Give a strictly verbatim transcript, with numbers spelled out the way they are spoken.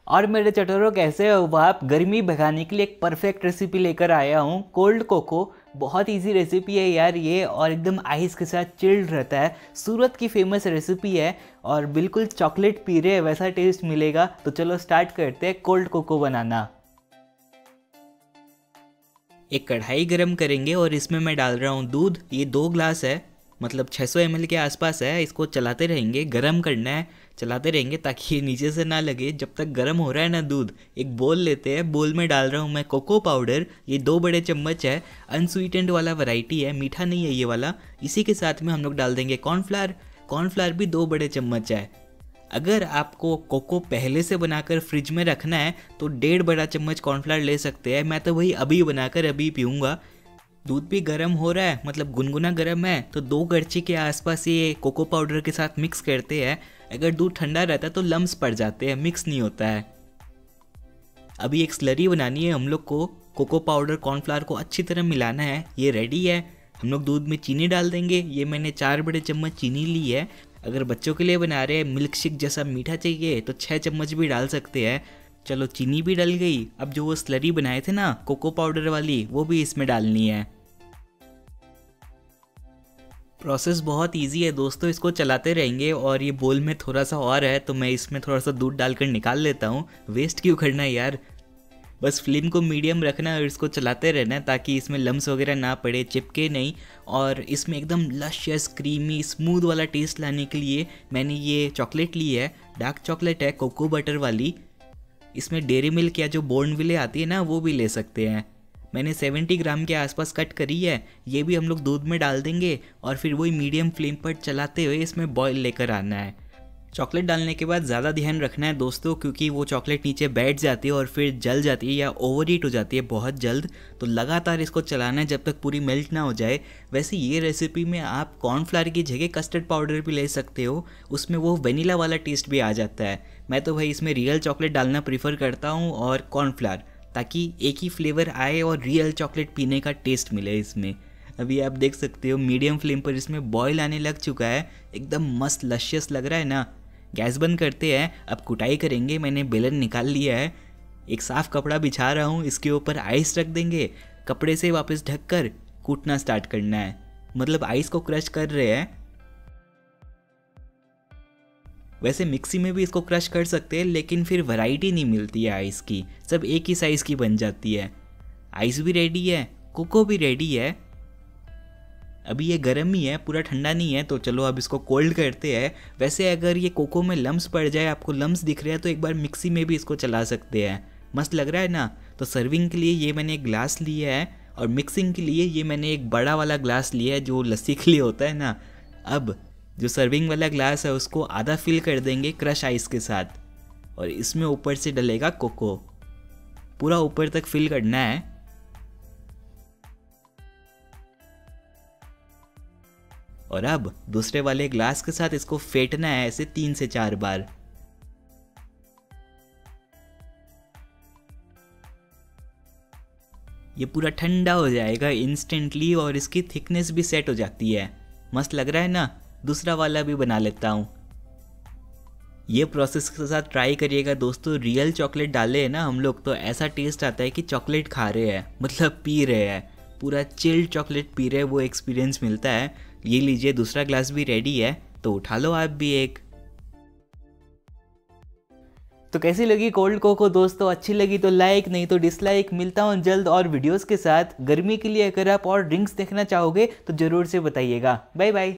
और मेरे चटोरों कैसे हो आप। गर्मी भगाने के लिए एक परफेक्ट रेसिपी लेकर आया हूँ, कोल्ड कोको। बहुत इजी रेसिपी है यार ये, और एकदम आइस के साथ चिल्ड रहता है। सूरत की फेमस रेसिपी है और बिल्कुल चॉकलेट पी रहे वैसा टेस्ट मिलेगा। तो चलो स्टार्ट करते हैं कोल्ड कोको बनाना। एक कढ़ाई गरम करेंगे और इसमें मैं डाल रहा हूँ दूध। ये दो ग्लास है, मतलब छह सौ एम एल के आसपास है। इसको चलाते रहेंगे, गरम करना है, चलाते रहेंगे ताकि ये नीचे से ना लगे। जब तक गरम हो रहा है ना दूध, एक बोल लेते हैं। बोल में डाल रहा हूँ मैं कोको पाउडर। ये दो बड़े चम्मच है, अनस्वीटेंड वाला वैरायटी है, मीठा नहीं है ये वाला। इसी के साथ में हम लोग डाल देंगे कॉर्नफ्लावर। कॉर्नफ्लावर भी दो बड़े चम्मच है। अगर आपको कोको पहले से बनाकर फ्रिज में रखना है तो डेढ़ बड़ा चम्मच कॉर्नफ्लावर ले सकते हैं। मैं तो वही अभी बनाकर अभी पीऊँगा। दूध भी गर्म हो रहा है, मतलब गुनगुना गर्म है, तो दो करछी के आसपास ये कोको पाउडर के साथ मिक्स करते हैं। अगर दूध ठंडा रहता है तो लम्स पड़ जाते हैं, मिक्स नहीं होता है। अभी एक स्लरी बनानी है हम लोग को। कोको पाउडर कॉर्नफ्लावर को अच्छी तरह मिलाना है। ये रेडी है। हम लोग दूध में चीनी डाल देंगे। ये मैंने चार बड़े चम्मच चीनी ली है। अगर बच्चों के लिए बना रहे हैं, मिल्क शेक जैसा मीठा चाहिए, तो छः चम्मच भी डाल सकते हैं। चलो चीनी भी डल गई। अब जो वो स्लरी बनाए थे ना कोको पाउडर वाली, वो भी इसमें डालनी है। प्रोसेस बहुत इजी है दोस्तों, इसको चलाते रहेंगे। और ये बोल में थोड़ा सा और है तो मैं इसमें थोड़ा सा दूध डालकर निकाल लेता हूँ। वेस्ट क्यों करना है यार। बस फ्लेम को मीडियम रखना है और इसको चलाते रहना है ताकि इसमें लम्स वगैरह ना पड़े, चिपके नहीं। और इसमें एकदम लशियस क्रीमी स्मूथ वाला टेस्ट लाने के लिए मैंने ये चॉकलेट ली है। डार्क चॉकलेट है, कोको बटर वाली। इसमें डेयरी मिल्क या जो बॉर्नविले आती है ना, वो भी ले सकते हैं। मैंने सत्तर ग्राम के आसपास कट करी है। ये भी हम लोग दूध में डाल देंगे और फिर वही मीडियम फ्लेम पर चलाते हुए इसमें बॉईल लेकर आना है। चॉकलेट डालने के बाद ज़्यादा ध्यान रखना है दोस्तों, क्योंकि वो चॉकलेट नीचे बैठ जाती है और फिर जल जाती है या ओवर हीट हो जाती है बहुत जल्द। तो लगातार इसको चलाना है जब तक पूरी मेल्ट ना हो जाए। वैसे ये रेसिपी में आप कॉर्नफ्लावर की जगह कस्टर्ड पाउडर भी ले सकते हो, उसमें वो वेनिला वाला टेस्ट भी आ जाता है। मैं तो भाई इसमें रियल चॉकलेट डालना प्रीफर करता हूँ और कॉर्नफ्लावर, ताकि एक ही फ्लेवर आए और रियल चॉकलेट पीने का टेस्ट मिले इसमें। अभी आप देख सकते हो मीडियम फ्लेम पर इसमें बॉईल आने लग चुका है। एकदम मस्त लशियस लग रहा है ना। गैस बंद करते हैं, अब कुटाई करेंगे। मैंने बेलन निकाल लिया है। एक साफ़ कपड़ा बिछा रहा हूँ, इसके ऊपर आइस रख देंगे। कपड़े से वापस ढककर कूटना स्टार्ट करना है, मतलब आइस को क्रश कर रहे हैं। वैसे मिक्सी में भी इसको क्रश कर सकते हैं, लेकिन फिर वैरायटी नहीं मिलती है आइस की, सब एक ही साइज़ की बन जाती है। आइस भी रेडी है, कोको भी रेडी है। अभी ये गर्म ही है, पूरा ठंडा नहीं है। तो चलो अब इसको कोल्ड करते हैं। वैसे अगर ये कोको में लम्स पड़ जाए, आपको लम्स दिख रहे हैं, तो एक बार मिक्सी में भी इसको चला सकते हैं। मस्त लग रहा है ना। तो सर्विंग के लिए ये मैंने एक ग्लास लिया है और मिक्सिंग के लिए ये मैंने एक बड़ा वाला ग्लास लिया है जो लस्सी के लिए होता है ना। अब जो सर्विंग वाला ग्लास है उसको आधा फिल कर देंगे क्रश आइस के साथ, और इसमें ऊपर से डलेगा कोको। पूरा ऊपर तक फिल करना है। और अब दूसरे वाले ग्लास के साथ इसको फेंटना है ऐसे तीन से चार बार। ये पूरा ठंडा हो जाएगा इंस्टेंटली और इसकी थिकनेस भी सेट हो जाती है। मस्त लग रहा है ना। दूसरा वाला भी बना लेता हूँ। ये प्रोसेस के साथ ट्राई करिएगा दोस्तों। रियल चॉकलेट डाले हैं ना हम लोग, तो ऐसा टेस्ट आता है कि चॉकलेट खा रहे हैं, मतलब पी रहे हैं, पूरा चिल्ड चॉकलेट पी रहे हैं, वो एक्सपीरियंस मिलता है। ये लीजिए, दूसरा ग्लास भी रेडी है, तो उठा लो आप भी एक। तो कैसी लगी कोल्ड कोको दोस्तों? अच्छी लगी तो लाइक, नहीं तो डिसलाइक। मिलता हूँ जल्द और वीडियोस के साथ। गर्मी के लिए अगर आप और ड्रिंक्स देखना चाहोगे तो ज़रूर से बताइएगा। Bye bye.